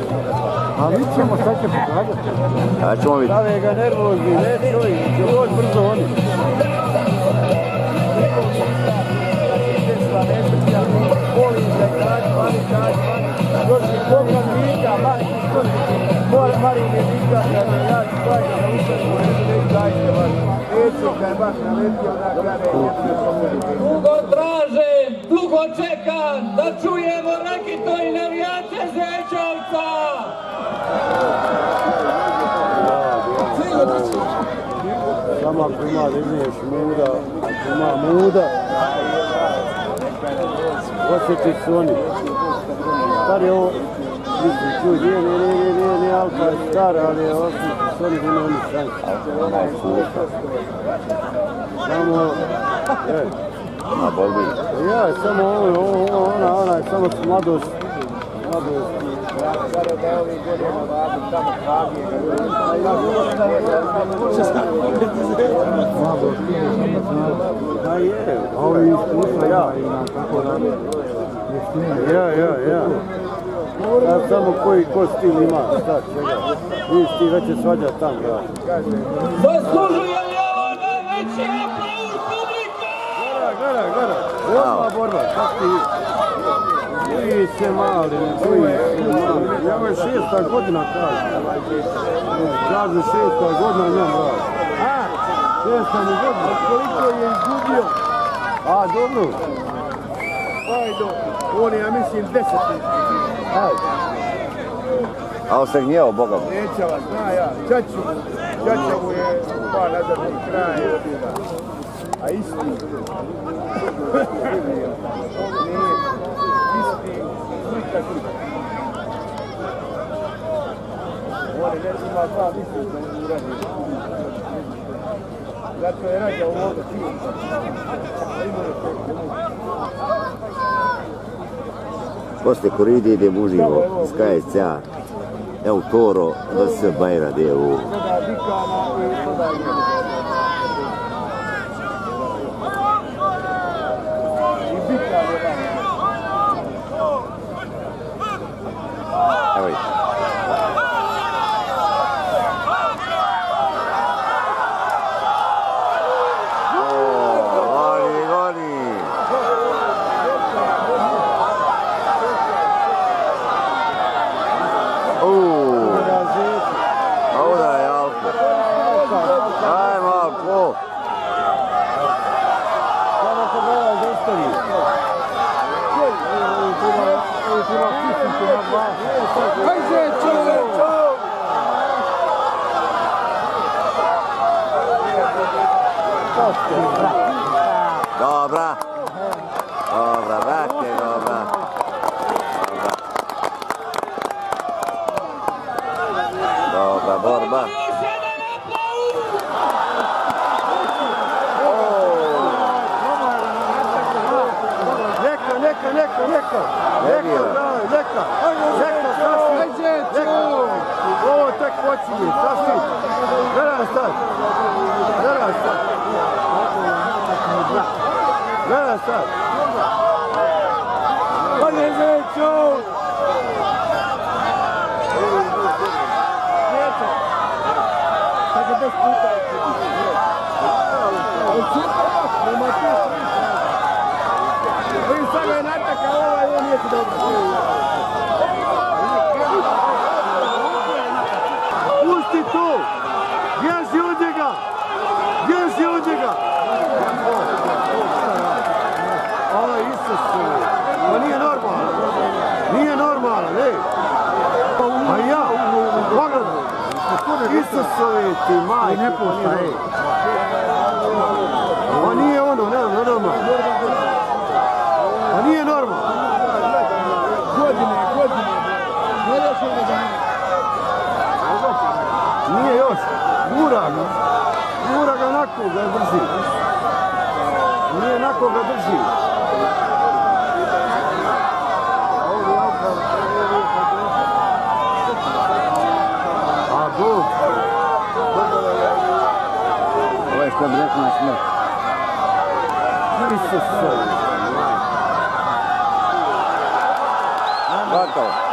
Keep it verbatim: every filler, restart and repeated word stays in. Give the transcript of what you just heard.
A mi ćemo, sad će pokazati. A ćemo vidjeti. Stave ga nervozni, ne stoji, će doći brzo oni. Volim da kaži, mani kaži, mani. Došli koga vika, mani iskoči. Mora Marin je vika, kada ja ću plaći na ušanu, neću dajte vas. Neću kad je baš naletio na kare. Dugo tražem, dugo čekam da čujemo Rakito i navijače Zečovca. Samo ako ima da izniješ muda, ako ima muda, osjeti su oni. Star je ovo, mislim, čuj, nije, nije, nije, nije, nije Alfa je star, ali je osjeti su oni da ima oni šanse. Samo, e. A bolbi? Ja, samo ovo, ovo, ona, ona je samo mladost. Mladost. Sada da je ovih godina vadi, tamo kragije ga da je, a ovi iskustva ja. Ja, ja, ja. Sad samo koji ko stil ima, šta čega. Vidiš ti već je svađa tam, da. Zaslužuje li ovo najveći aplauz publika? Gleda, gleda, gleda. Ova borba, kako ti boji se mali, ne boji se mali. Evo je šesta godina kaže. Kaže šesta godina njom radi. A, šesta mi godina. Koliko je izgubio? A, dobro. Ajde, on je, ja mislim, deset. Ajde. A on se gnjeo, Boga mu. Neće vas, zna ja. Čaču, Čača mu je pa nazad od kraja. A isti. Nije. Isti. Slika slika. Ovdje ne ima dva misli da mu radi. Zato je rađa u vodu čiju. Posle koride idem uživo iz K S C-a. Evo Toro da se Bajra gdje u... Evo ih. Dobra. Dobra, brate, dobra. Dobra borba. Neka, neka, neka, neka. Neka, neka. Neka, sasvim. Ovo tek počinje, sasvim. Gledaj sad. Gledaj sad. Gledaj sad. Bolje Zeću! Sad je bez puta. Nema tu. Vidim sada je nataka ova i ovo nije ti dobro. Pusti tu! Gdje si od njega? Gdje si od njega? Ovo je Isus. To nije normalno. Nije normalno, ne? A ja, pogledaj. Isusovi ti majke. Ne puštaj. Ovo nije ono, ne, ne normalno. Pa nije normalno. Godine, godine. Gledaš ovo da nije još. Gura ga. Gura ga onako ga drži. Nije onako ga drži. A Bog. Ovo je što bi rekao na smrt. Isus. Gotovo.